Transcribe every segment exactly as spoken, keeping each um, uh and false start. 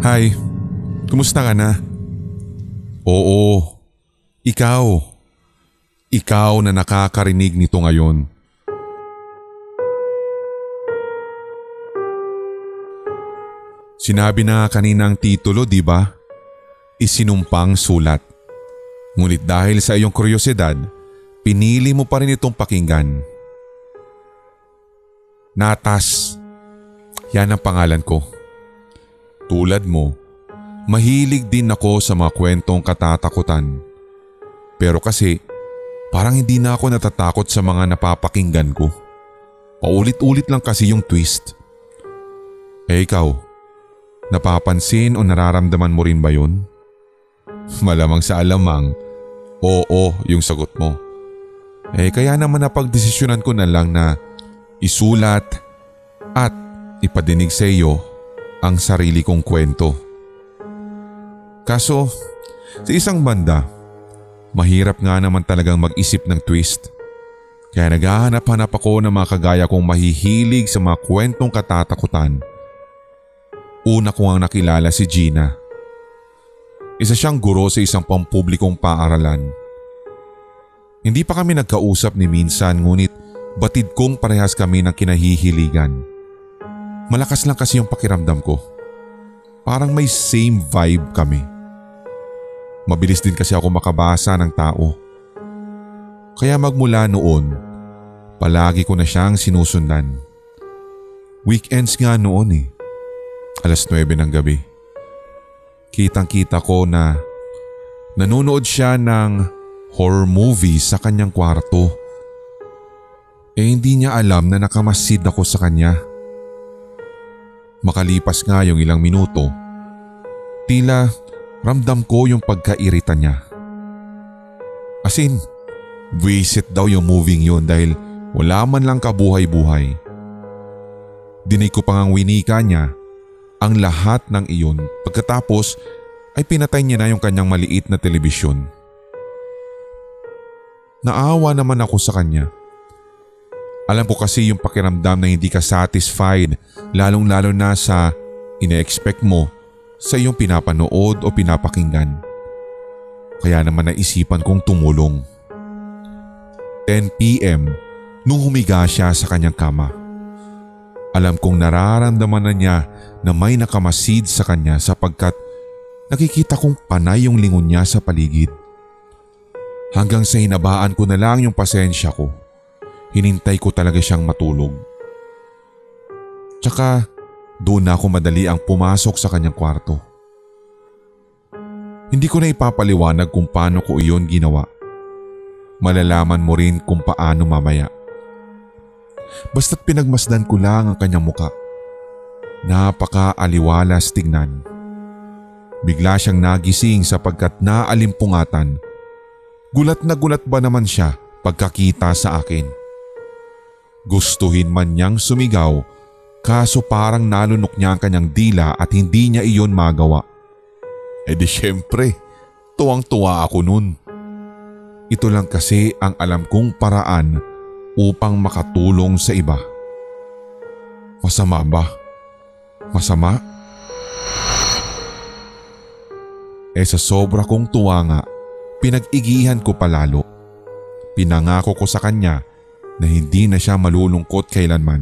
Hi, kumusta ka na? Oo, ikaw. Ikaw na nakakarinig nito ngayon. Sinabi na kanina ang titulo, di ba? Isinumpang sulat. Ngunit dahil sa iyong kuryosidad, pinili mo pa rin itong pakinggan. Natas. Yan ang pangalan ko. Tulad mo, mahilig din ako sa mga kwentong katatakutan. Pero kasi, parang hindi na ako natatakot sa mga napapakinggan ko. Paulit-ulit lang kasi yung twist. Eh ikaw, napapansin o nararamdaman mo rin ba yun? Malamang sa alamang, oo yung sagot mo. Eh kaya naman napagdesisyonan ko na lang na isulat at ipadinig sa iyo ang sarili kong kwento. Kaso, sa isang banda, mahirap nga naman talagang mag-isip ng twist. Kaya naghahanap-hanap ako ng mga kagaya kong mahihilig sa mga kwentong katatakutan. Una ko ang nakilala si Gina. Isa siyang guro sa isang pampublikong paaralan. Hindi pa kami nagkausap ni minsan ngunit batid kong parehas kami ng kinahihiligan. Malakas lang kasi yung pakiramdam ko. Parang may same vibe kami. Mabilis din kasi ako makabasa ng tao. Kaya magmula noon, palagi ko na siyang sinusundan. Weekends nga noon eh. Alas nuwebe ng gabi. Kitang-kita ko na nanonood siya ng horror movie sa kanyang kwarto. Eh hindi niya alam na nakamasid ako sa kanya. Makalipas nga yung ilang minuto, tila ramdam ko yung pagkairita niya. As in, visit daw yung moving yun dahil wala man lang kabuhay-buhay. Dinig ko pang ang winika niya, ang lahat ng iyon pagkatapos ay pinatay niya na yung kanyang maliit na telebisyon. Naawa naman ako sa kanya. Alam ko kasi yung pakiramdam na hindi ka satisfied lalong lalo na sa ine-expect mo sa iyong pinapanood o pinapakinggan. Kaya naman naisipan kong tumulong. ten p m nung humiga siya sa kanyang kama. Alam kong nararamdaman na niya na may nakamasid sa kanya sapagkat nakikita kong panay yung lingon niya sa paligid. Hanggang sa hinabaan ko na lang yung pasensya ko. Hinintay ko talaga siyang matulog. Tsaka doon na ako madali ang pumasok sa kanyang kwarto. Hindi ko na ipapaliwanag kung paano ko iyon ginawa. Malalaman mo rin kung paano mamaya. Basta't pinagmasdan ko lang ang kanyang muka. Napaka-aliwalas tignan. Bigla siyang nagising sapagkat naalimpungatan. Gulat na gulat ba naman siya pagkakita sa akin. Gustuhin man niyang sumigaw, kaso parang nalunok niya ang kanyang dila at hindi niya iyon magawa. E di syempre, tuwang-tuwa ako nun. Ito lang kasi ang alam kong paraan upang makatulong sa iba. Masama ba? Masama? Eh sa sobra kong tuwa nga, pinag-igihan ko palalo. Pinangako ko sa kanya na hindi na siya malulungkot kailanman.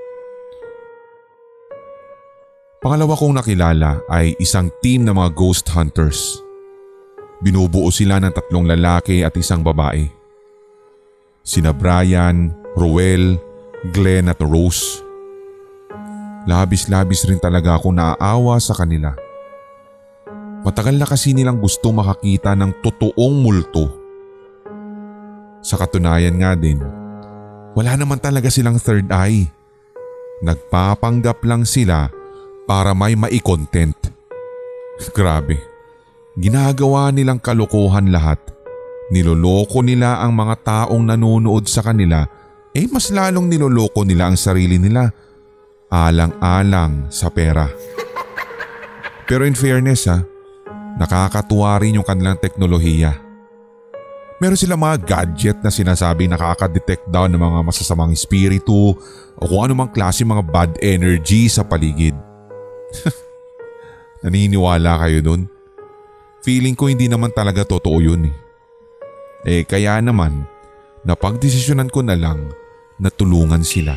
Pangalawa kong nakilala ay isang team ng mga ghost hunters. Binubuo sila ng tatlong lalaki at isang babae. Sina Brian, Ruel, Glenn at Rose. Labis-labis rin talaga ako naaawa sa kanila. Matagal na kasi nilang gusto makakita ng totoong multo. Sa katunayan nga din, wala naman talaga silang third eye. Nagpapanggap lang sila para may mai-content. Grabe, ginagawa nilang kalokohan lahat. Niloloko nila ang mga taong nanonood sa kanila, eh mas lalong niloloko nila ang sarili nila. Alang-alang sa pera. Pero in fairness ha, nakakatuwa rin yung kanilang teknolohiya. Meron silang mga gadget na sinasabi nakaka-detect daw ng mga masasamang espiritu o kung anumang klase mga bad energy sa paligid. Naniniwala kayo dun? Feeling ko hindi naman talaga totoo yun eh. Eh kaya naman, napagdesisyonan ko na lang na tulungan sila.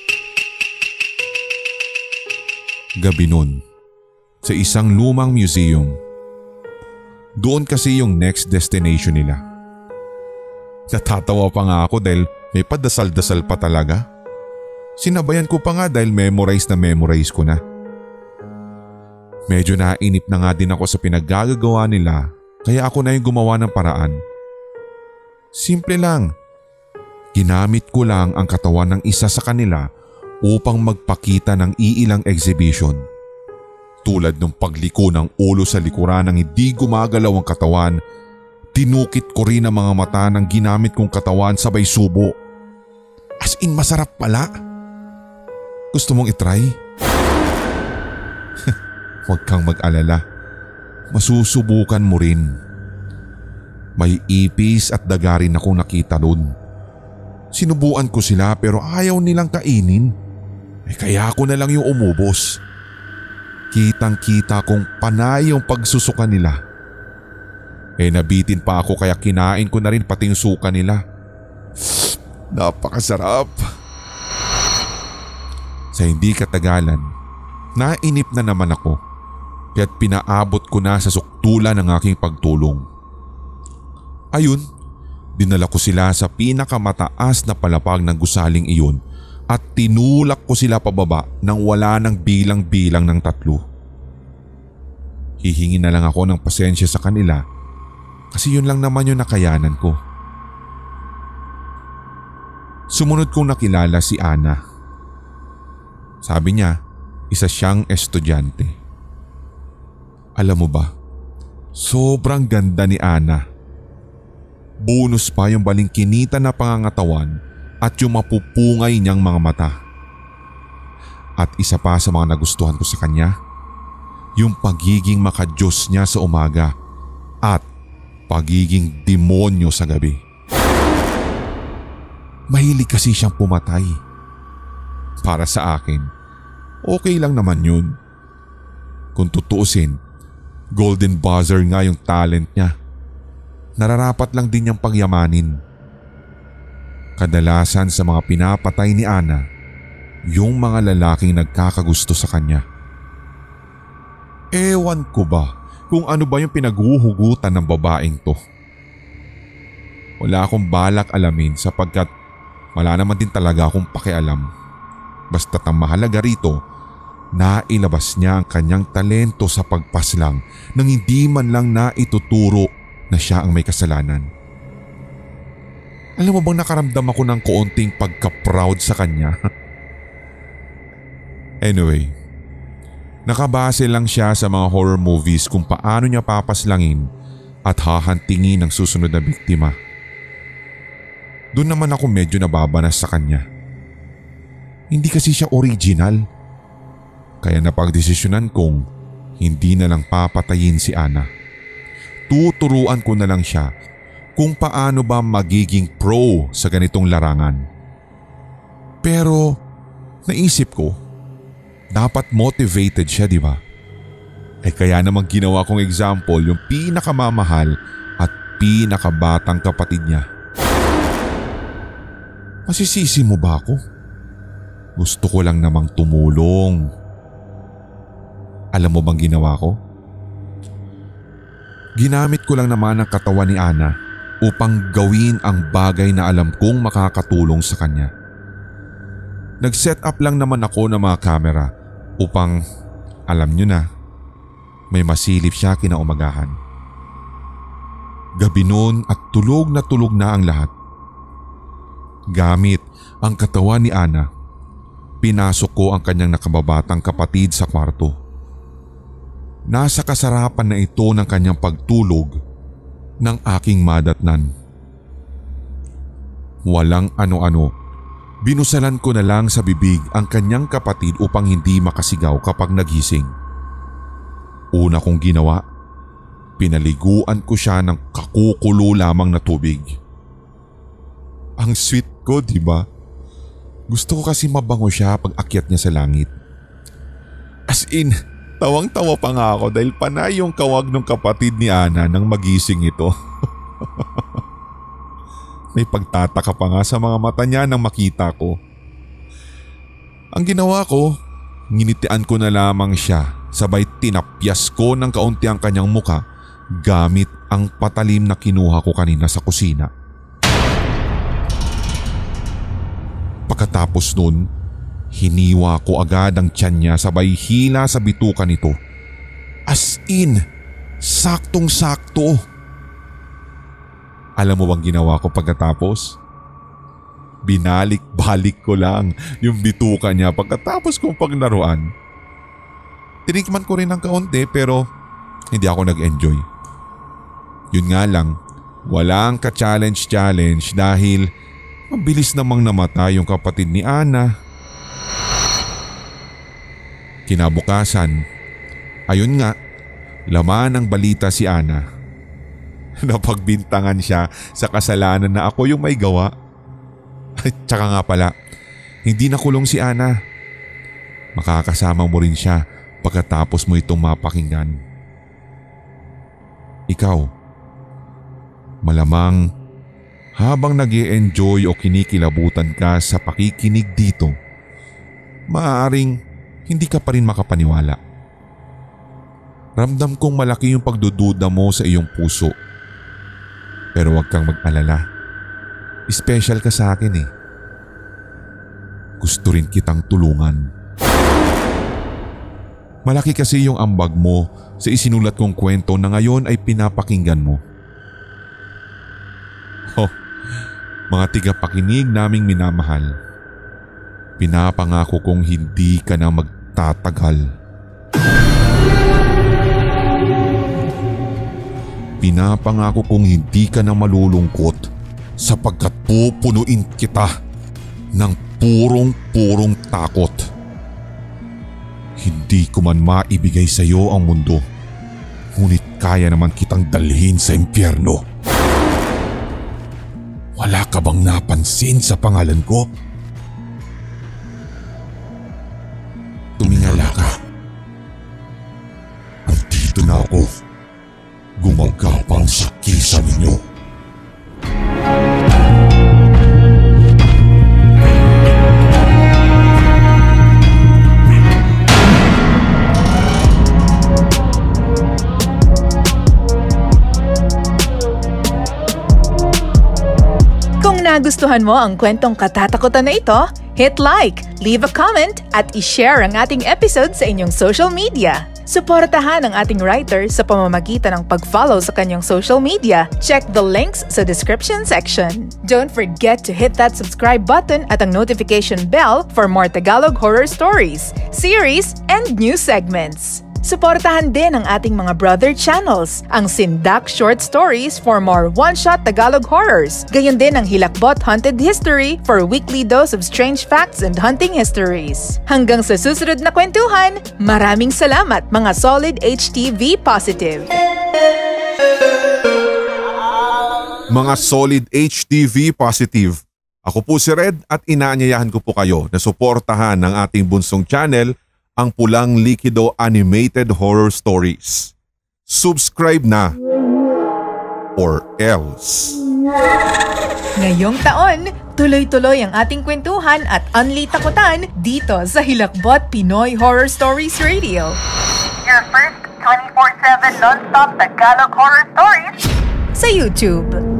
Gabi nun, sa isang lumang museum. Doon kasi yung next destination nila. Natatawa pa nga ako dahil may padasal-dasal pa talaga. Sinabayan ko pa nga dahil memorize na memorize ko na. Medyo nainip na nga din ako sa pinaggagawa nila kaya ako na yung gumawa ng paraan. Simple lang. Ginamit ko lang ang katawan ng isa sa kanila upang magpakita ng iilang exhibition. Tulad ng pagliko ng ulo sa likuran ng hindi gumagalaw ang katawan, tinukit ko rin ang mga mata ng ginamit kong katawan sabay subo. As in masarap pala. Gusto mong itry? Huwag kang mag-alala. Masusubukan mo rin. May ipis at daga rin akong nakita doon. Sinubuan ko sila pero ayaw nilang kainin. Eh kaya ako na lang yung umubos. Kitang-kita kong panay yung pagsusuka nila. Eh nabitin pa ako kaya kinain ko na rin pati yung suka nila. Napakasarap. Sa hindi katagalan, nainip na naman ako kaya't pinaabot ko na sa suktulan ng aking pagtulong. Ayun, dinala ko sila sa pinakamataas na palapag ng gusaling iyon at tinulak ko sila pababa nang wala ng bilang-bilang ng tatlo. Hihingi na lang ako ng pasensya sa kanila kasi yun lang naman yung nakayanan ko. Sumunod kong nakilala si Ana. Sabi niya, isa siyang estudyante. Alam mo ba, sobrang ganda ni Ana. Bonus pa yung balingkinita na pangangatawan at yung mapupungay niyang mga mata. At isa pa sa mga nagustuhan ko sa kanya, yung pagiging makadiyos niya sa umaga at pagiging demonyo sa gabi. Mahilig kasi siyang pumatay. Para sa akin, okay lang naman yun. Kung tutuusin, golden buzzer nga yung talent niya. Nararapat lang din niyang pagyamanin. Kadalasan sa mga pinapatay ni Ana, yung mga lalaking nagkakagusto sa kanya. Ewan ko ba kung ano ba yung pinaghuhugutan ng babaeng to. Wala akong balak alamin sapagkat wala naman din talaga akong pakialam. Basta't ang mahalaga rito, nailabas niya ang kanyang talento sa pagpaslang nang hindi man lang naituturo na siya ang may kasalanan. Alam mo bang nakaramdam ako ng kaunting pagka-proud sa kanya? Anyway, nakabase lang siya sa mga horror movies kung paano niya papaslangin at hahantingin ang susunod na biktima. Doon naman ako medyo nababanas sa kanya. Hindi kasi siya original. Kaya napagdesisyonan kong hindi na lang papatayin si Ana. Tuturuan ko na lang siya kung paano ba magiging pro sa ganitong larangan. Pero naisip ko, dapat motivated siya, di ba? Eh kaya naman ginawa kong example yung pinakamamahal at pinakabatang kapatid niya. Masisisi mo ba ako? Gusto ko lang namang tumulong. Alam mo bang ginawa ko? Ginamit ko lang naman ang katawan ni Ana upang gawin ang bagay na alam kong makakatulong sa kanya. Nag-set up lang naman ako ng mga kamera upang, alam nyo na, may masilip siya kinaumagahan. Gabi noon at tulog na tulog na ang lahat. Gamit ang katawan ni Ana, pinasok ko ang kanyang nakababatang kapatid sa kwarto. Nasa kasarapan na ito ng kanyang pagtulog ng aking madatnan. Walang ano-ano, binusalan ko na lang sa bibig ang kanyang kapatid upang hindi makasigaw kapag nagising. Una kong ginawa, pinaliguan ko siya ng kakukulo lamang na tubig. Ang sweet ko, di ba? Gusto ko kasi mabango siya pag akyat niya sa langit. As in, Tawang-tawa pa nga ako dahil panay yung kawag ng kapatid ni Ana nang magising ito. May pagtataka pa nga sa mga mata niya nang makita ko. Ang ginawa ko, nginitian ko na lamang siya sabay tinapyas ko ng kaunti ang kanyang muka gamit ang patalim na kinuha ko kanina sa kusina. Pagkatapos nun, hiniwa ko agad ang tiyan niya sabay hila sa bituka nito. As in, saktong-sakto. Alam mo bang ginawa ko pagkatapos? Binalik-balik ko lang yung bituka niya pagkatapos kong paglaruan. Tinikman ko rin ng kaunti pero hindi ako nag-enjoy. Yun nga lang, walang ka-challenge-challenge dahil mabilis namang namatay yung kapatid ni Ana. Kinabukasan, ayun nga, laman ng balita si Ana. Napagbintangan siya sa kasalanan na ako yung may gawa. Tsaka nga pala, hindi nakulong si Ana. Makakasama mo rin siya pagkatapos mo itong mapakinggan. Ikaw, malamang habang nag-i-enjoy o kinikilabutan ka sa pakikinig dito, maaaring hindi ka pa rin makapaniwala. Ramdam kong malaki yung pagdududa mo sa iyong puso. Pero huwag kang mag-alala. Special ka sa akin eh. Gusto rin kitang tulungan. Malaki kasi yung ambag mo sa isinulat kong kwento na ngayon ay pinapakinggan mo. Oh, mga tigapakinig naming minamahal. Pinapangako kong hindi ka na magtatagal. Pinapangako kong hindi ka na malulungkot sapagkat pupunuin kita ng purong-purong takot. Hindi ko man maibigay sa iyo ang mundo, ngunit kaya naman kitang dalhin sa impyerno. Wala ka bang napansin sa pangalan ko? Tumingala ka. Andito na ako. Gumagapang sa kisa ninyo. Kung nagustuhan mo ang kwentong katatakutan na ito, hit like, leave a comment at i-share ang ating episode sa inyong social media. Suportahan ang ating writer sa pamamagitan ng pag-follow sa kanyang social media. Check the links sa description section. Don't forget to hit that subscribe button at ang notification bell for more Tagalog horror stories, series, and new segments. Suportahan din ang ating mga brother channels, ang Sindak Short Stories for more one-shot Tagalog horrors. Gayon din ang Hilakbot Haunted History for weekly dose of strange facts and hunting histories. Hanggang sa susunod na kwentuhan, maraming salamat mga Solid H T V Positive. Mga Solid H T V Positive, ako po si Red at inaanyayahan ko po kayo na suportahan ng ating bunsong channel, ang Pulang Likido Animated Horror Stories. Subscribe na or else. Ngayong taon, tuloy-tuloy ang ating kwentuhan at unli takutan dito sa Hilakbot Pinoy Horror Stories Radio. Your first twenty-four seven non-stop Tagalog horror stories Sa YouTube.